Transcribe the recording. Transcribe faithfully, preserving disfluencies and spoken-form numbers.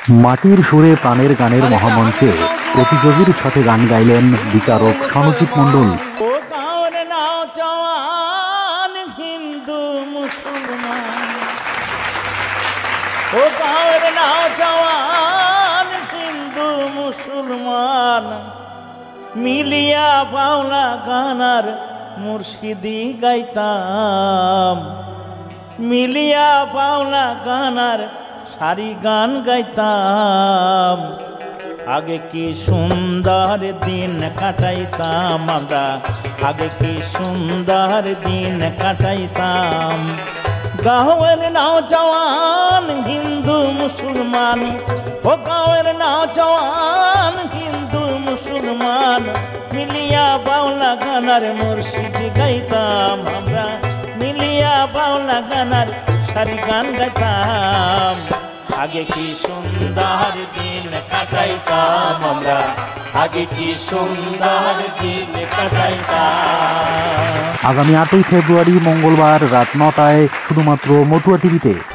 মাটির সুরে প্রাণের গানের মহামঞ্চে প্রতিযোগীর সাথে গান গাইলেন বিচারক সনজিৎ মণ্ডল। হিন্দু মুসলমান ও গাঁয়ের নাও জওয়ান হিন্দু মুসলমান মিলিয়া বাউলা গানার মুর্শিদি গাইতাম, মিলিয়া বাউলা গানার সারি গান গাইতাম। আগে কি সুন্দর দিন কাটাইতাম আমরা, আগে কি সুন্দর দিন কাটাইতাম। গাঁয়ের নাও জওয়ান হিন্দু মুসলমান ও গাঁয়ের নাও জওয়ান হিন্দু মুসলমান মিলিয়া বাউলা গানার মুর্শিদি গাইতাম আমরা, মিলিয়া বাউলা গানার সারি গান গাইতাম। আগে কি সুন্দর দিন কাটাইতাম আমরা, আগে কি সুন্দর দিন কাটাইতাম। আগামী আটই ফেব্রুয়ারি মঙ্গলবার রাত নটায় শুধুমাত্র মতুয়া টিভিতে।